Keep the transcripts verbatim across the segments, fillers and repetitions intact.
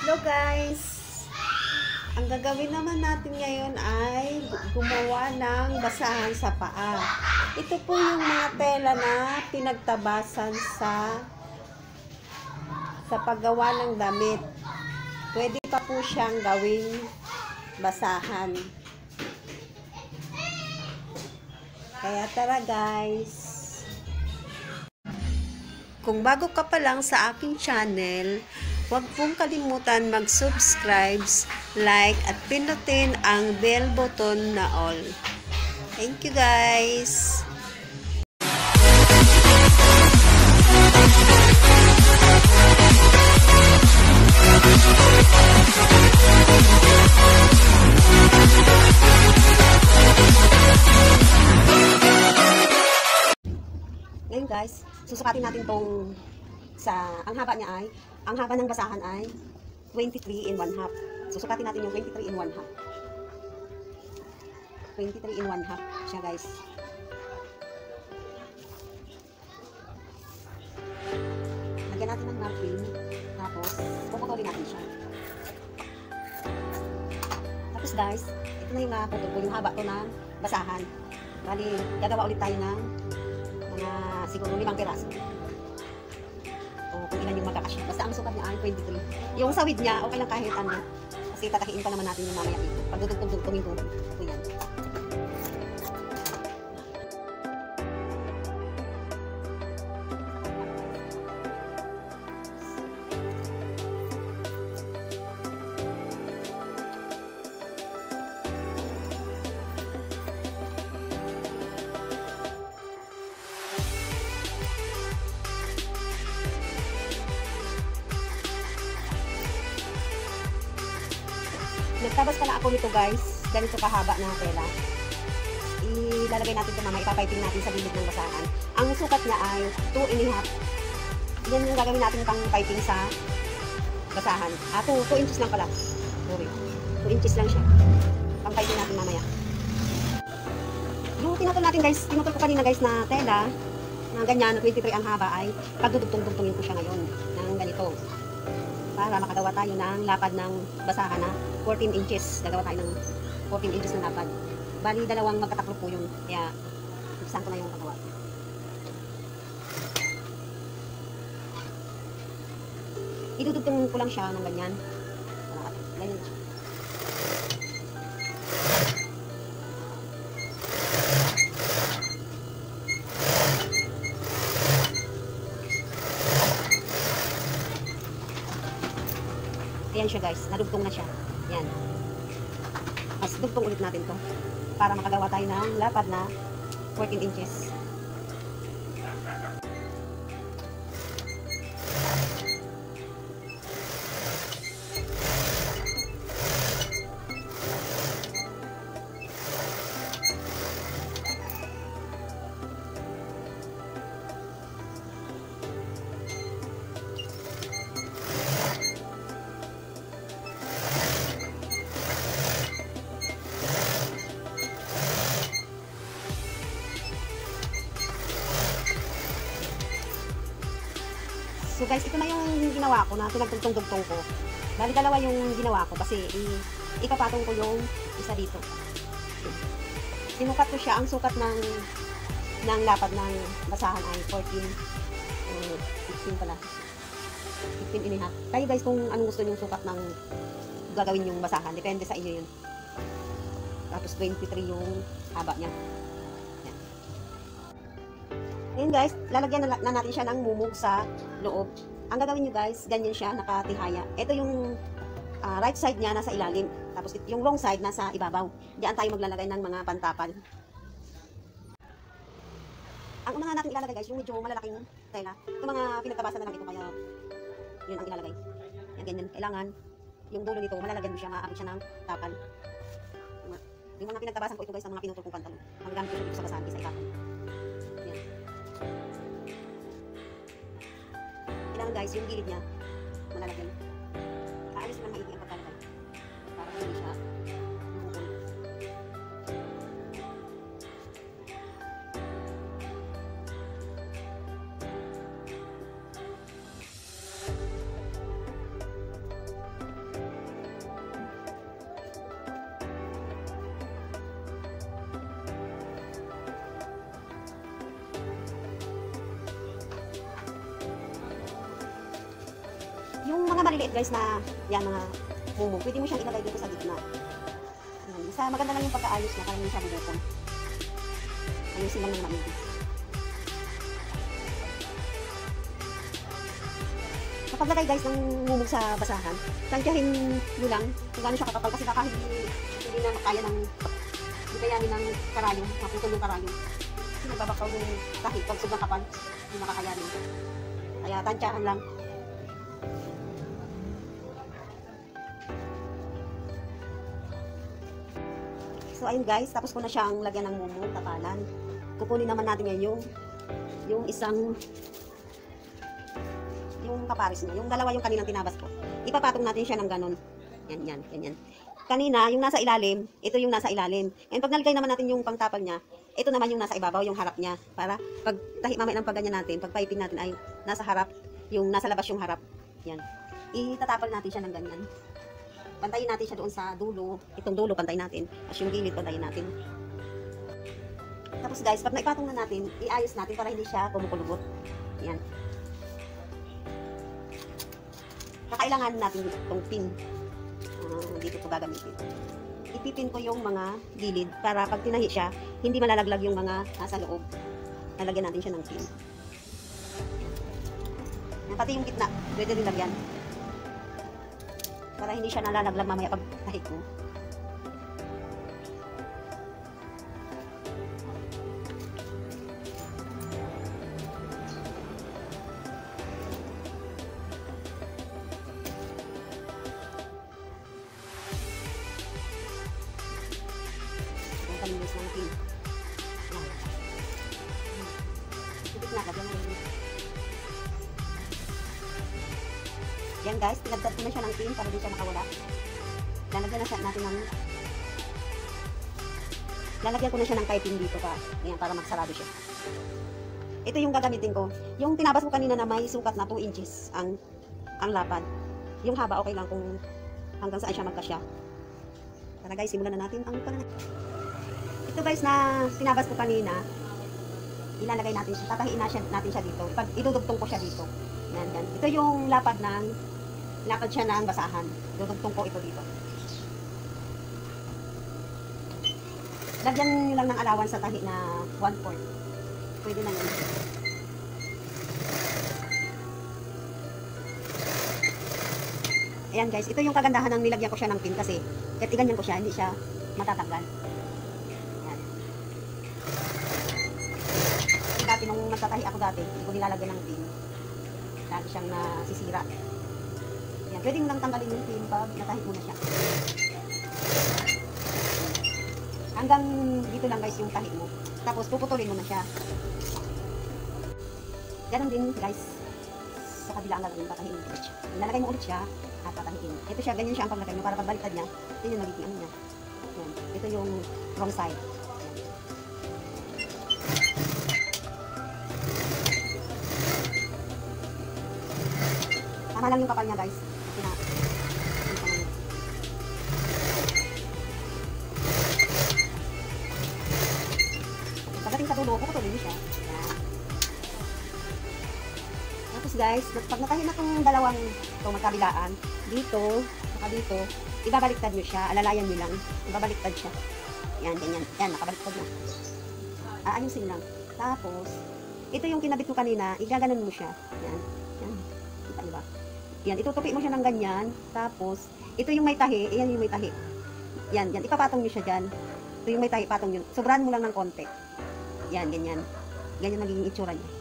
Hello guys! Ang gagawin naman natin ngayon ay gumawa ng basahan sa paa. Ito po yung mga tela na pinagtabasan sa sa paggawa ng damit. Pwede pa po siyang gawing basahan. Kaya tara guys! Kung bago ka pa lang sa aking channel, huwag pong kalimutan mag-subscribe, like, at pinutin ang bell button na all. Thank you guys! Ngayon guys, susukatin natin tong sa, ang haba niya ay, ang haba ng basahan ay twenty-three and one half. Susukatin natin yung twenty-three and one half. twenty-three and one half siya guys. Lagyan natin ng marking, tapos puputulin natin siya. Tapos guys, ito na yung naputol ko, yung haba to ng basahan. Bali, gagawa ulit tayo ng mga siguro limang piraso. O kung ilan yung magkakasya. Basta ang sukat niya ay twenty-three. Yung sa width niya, okay lang kahit ano. Kasi tatakiin pa naman natin yung mamaya dito. Pag dudugtong-dugtongin ko, ito yan. Nagtabas pala ako nito guys, ganito kahaba na tela. Ilalagay natin ito mama, ipapiping natin sa gilid ng basahan. Ang sukat niya ay two and a half. Yan yung gagawin natin pang piping sa basahan. Ah, two inches lang pala. Sorry. two inches lang siya. Pang piping natin mamaya. Yung tinutol natin guys, tinutol ko kanina guys na tela, na ganyan, na twenty-three ang haba ay pagdudugtong-dugtongin ko siya ngayon ng ganito. Para makagawa tayo ng lapad ng basahan na fourteen inches. Gagawa tayo ng fourteen inches na lapad. Bali, dalawang magkataklop po yun. Kaya, ipisan ko na yung pagawa. Idudugtong ko lang siya ng ganyan. Ganyan siya. Ayan siya guys, nadugtong na siya. Yan. Mas dugtong ulit natin to para makagawa tayo ng lapad na fourteen inches. So guys, ito na yung ginawa ko na pinagtugtong-tugtong ko. Bali dalawa yung ginawa ko kasi ipapatong ko yung isa dito. Sinukat ko siya. Ang sukat ng ng lapad ng basahan ay fourteen, uh, fifteen pala. fifteen and a half. Kaya guys, kung anong gusto yung sukat ng gagawin yung basahan, depende sa inyo yun. Tapos twenty-three yung haba niya. Ngayon guys, lalagyan na, na natin siya ng mumug sa loob. Ang gagawin nyo guys, ganyan siya, nakatihaya. Ito yung uh, right side niya nasa ilalim. Tapos yung wrong side nasa ibabaw. Diyan tayo maglalagay ng mga pantapal. Ang unahan natin ilalagay guys, yung medyo malalaking tela. Ito mga pinagtabasan na lang ito, kaya yun ang ilalagay. Yan, ganyan. Kailangan yung dulo nito, malalagyan mo siya, maaabot siya ng tapal. Yung mga pinagtabasan ko ito guys, ang mga pinutol kong pantalon. Ang gamit ko dito sa basahan, isa itapon. Kailangan guys, yung gilid niya malalagyan. Aalis lang maigi ang pagkalagay para hindi siya bumukol. maliliit guys na yan mga mumu, pwede mo siyang ilagay dito sa gitna. Yan. Isa, maganda lang yung pagkaayos na, parang hindi siya bubukon. Ayusin lang ng maigi. Kapag lagay guys ng mumug sa basahan, tansyahin nyo lang kung gaano siya kakapal kasi baka hindi, hindi na makaya ng hindi kayanin ng karayong, maputol yung karayong. Kasi nagbabakaw yung tahi pag sobrang kapal, hindi makakayanin. Kaya tansyahan lang. So ayun guys, tapos ko na siyang lagyan ng mumug, kapalan. Kukunin naman natin ngayon yung yung isang yung kaparis niya, yung dalawa yung kaninang tinabas ko. Ipapatong natin siya ng ganon. Yan, yan, ganyan. Kanina, yung nasa ilalim, ito yung nasa ilalim. Ngayon, pag nalagay naman natin yung pangtapal niya, ito naman yung nasa ibabaw, yung harap niya. Para pag tahi mamaya ng pagganyan natin, pag paipin natin ay nasa harap, yung nasa labas yung harap. Yan. Itatapal natin siya ng ganyan. Pantayin natin siya doon sa dulo. Itong dulo, pantayin natin. As yung gilid, pantayin natin. Tapos guys, pag naipatong na natin, iayos natin para hindi siya kumukulubot. Yan. Kakailangan natin itong pin. Uh, dito ko gagamitin. Ipipin ko yung mga gilid para pag tinahi siya, hindi malalaglag yung mga nasa loob. Lalagyan natin siya ng pin. Yan. Pati yung gitna, pwede rin lagyan. Para hindi siya nalalaglag mamaya pag tahi ko. Kalinis ng pin. Yan. Ipit na, lagyan na yun. Yan guys, pinagdad ko na siya ng pin para di siya makawala. Lalagyan na siya natin ng lalagyan ko na siya ng piping dito pa. Yan, para magsarado siya. Ito yung gagamitin ko. Yung tinabas ko kanina na may sukat na two inches ang ang lapad. Yung haba okay lang kung hanggang saan siya magkasya. Tara guys, simulan na natin ang pananay. Ito guys na sinabas ko kanina, ilalagay natin siya, tatahiin na siya, natin siya dito. Pag idudugtong ko siya dito. Yan, yan. Ito yung lapad ng, lapad siya ng basahan. Dudugtong ko ito dito. Lagyan nyo lang ng allowance sa tahi na one fourth. Pwede na yun. Ayan guys, ito yung kagandahan ng nilagyan ko siya ng pin kasi kahit iganyan ko siya, hindi siya matatanggal. Dati nung nagtatahi ako dati, hindi ko nilalagyan ng pin. Lagi siyang nasisira. Yan, pwede mo lang tanggalin yung pin pag natahi mo na siya. Hanggang dito lang guys yung tahi mo. Tapos puputulin mo na siya. Ganon din guys. Sa kabila ang gagawin, patahiin mo ulit siya. Ilalagay mo ulit siya at patahiin. Ito siya, ganyan siya ang paglagay mo para pagbaliktad niya. Ito yung nagiging ano niya. Yan. Ito yung wrong side. Tama lang yung kapal niya guys. Kasi na, pagdating sa dulo, puputulin niyo siya. Yan. Tapos guys, pag natahin na itong dalawang ito magkabilaan, dito, saka dito, ibabaliktad niyo siya, alalayan niyo lang, ibabaliktad siya. Yan, ganyan. Yan, nakabaliktad na. Aayusin lang. Tapos, ito yung kinabit ko kanina, igaganon mo siya. Yan. Yan. Kita niyo ba? Yan, itutupi mo siya ng ganyan. Tapos, ito yung may tahi. Ayan yung may tahi. Yan, yan. Ipapatong nyo siya dyan. Ito yung may tahi, patong yun. Sobrahan mo lang ng konti. Yan, ganyan. Ganyan magiging itsura niya.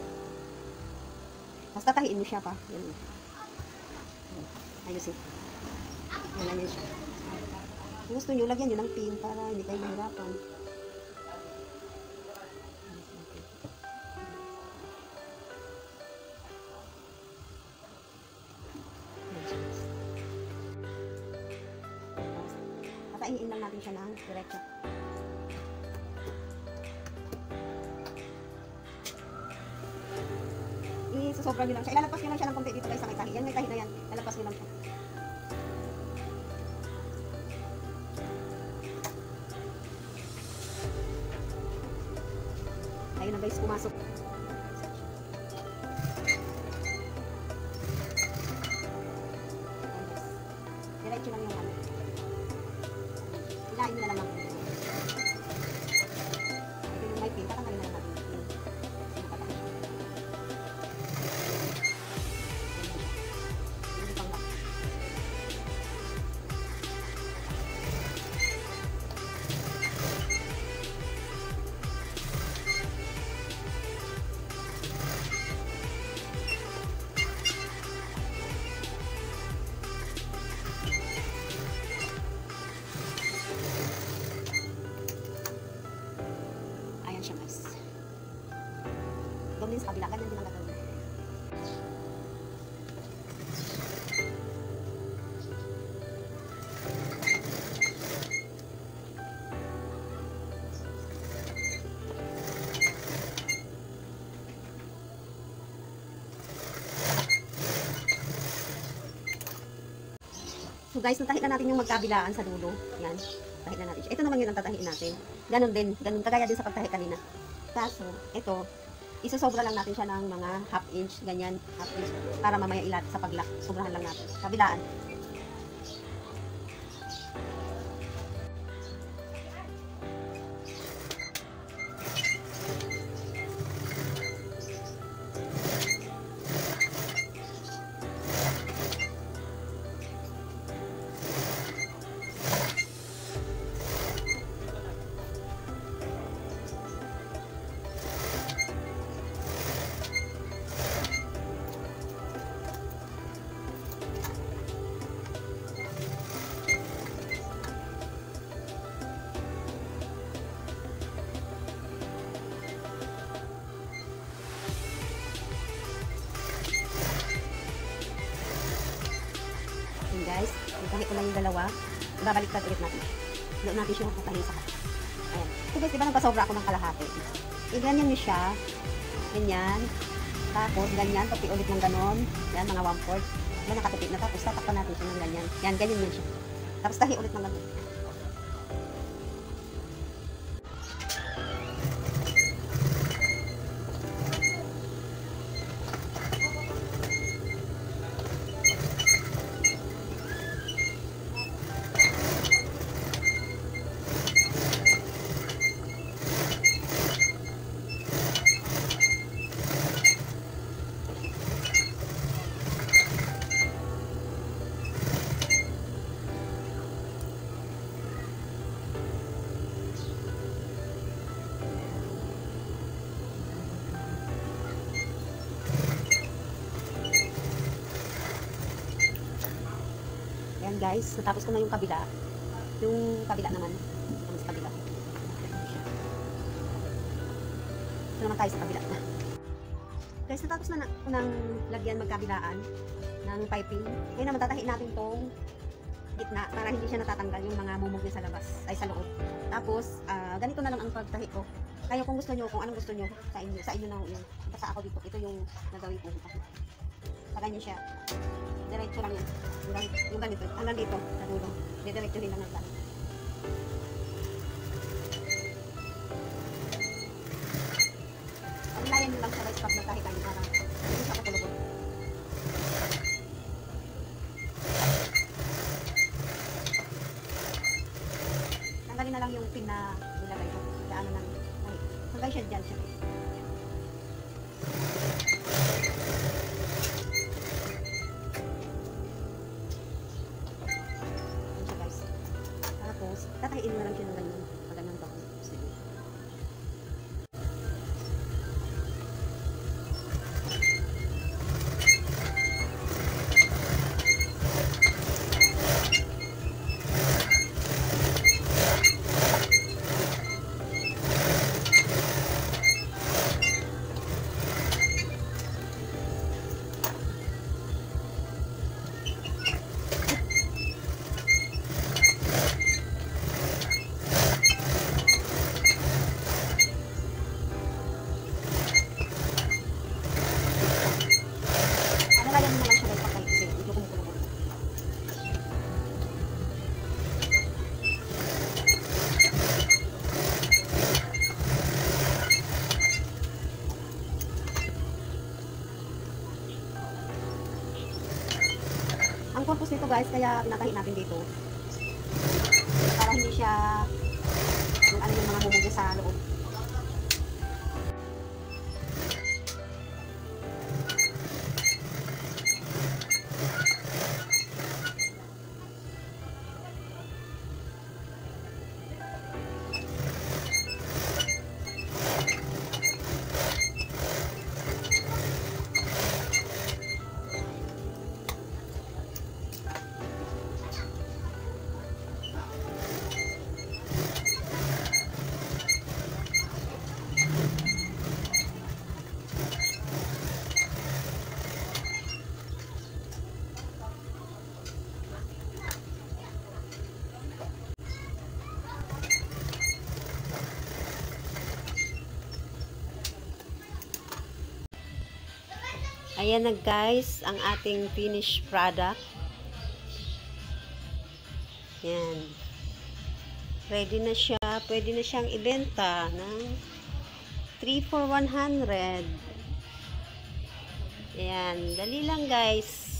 Tapos tatahiin mo siya pa. Yan. Ayusin. Yan, ganyan siya. Kung gusto nyo, lagyan nyo ng pin para hindi kayo mahirapan. Patahiin lang natin siya ng diretso. Isosobra nyo lang siya. Ilalagpas nyo lang siya ng konti dito guys sa may tahi. Yan, may tahi na yan. Ilalagpas nyo lang siya. Ayun na guys, pumasok. Diretso lang yung ano. Hilain nyo na lang natin. Ito yung may pin. Tatanggalin na lang natin. Yung patay. Hindi pang lock. Ayan siya guys. Doon din sa kabila. Ganyan din ang gagawin. So guys, natahi na natin yung magkabilaan sa dulo. Yan. Tahi na natin siya. Ito naman yun ang tatahiin natin. Ganon din. Ganon. Kagaya din sa pagtahi kanina. Kaso, ito, isusobra lang natin siya ng mga half inch. Ganyan. Half inch. Para mamaya ilat sa paglak. Sobrahan lang natin. Kabilaan. Yun guys, itahi ko na yung dalawa. Babaliktad ulit natin. Doon natin siya patahin sa kanya. Ayan. So guys, diba nagpasobra ako ng kalahati? I-ganyan nyo siya. Ganyan. Tapos, ganyan. Tupi ulit ng ganon. Yan, mga one fourth. Yan, nakatupi na. Tapos, tatakpan natin siya ng ganyan. Yan, ganyan yun siya. Tapos, tahi ulit ng ganon. Ayan guys, natapos ko na yung kabila. Yung kabila naman. Yung sa kabila. Ito naman tayo sa kabila na. Guys, natapos na ako ng lagyan magkabilaan ng piping. Ngayon naman tatahiin natin tong gitna para hindi siya natatanggal yung mga mumog niya sa labas, ay sa loob. Tapos, uh, ganito na lang ang pagtahi ko. Kayo kung gusto nyo, kung anong gusto nyo sa inyo, sa inyo na yun. Basta ako dito, ito yung nagawin ko. Paganyan siya. Diretso lang yan. Yung, yung ganito. Hanggang dito. Sa dulo. Diretso rin lang ang plan. Paglayan nyo lang sa rice pag nagkahit tayo para hindi siya kapulubot. Tanggalin na lang yung pin na nilagay ko. Daanan lang. Hanggang siya dyan siya. Tatahiin mo lang siya ng ganyan. Pag ganyan ba? Sige. ang purpose nito guys, kaya pinatahi natin dito. Para hindi siya yung ano yung mga bubog sa loob. Ayan na guys, ang ating finished product. Yan. Ready na siya. Pwede na siyang ibenta ng three for one hundred. Ayan. Dali lang guys.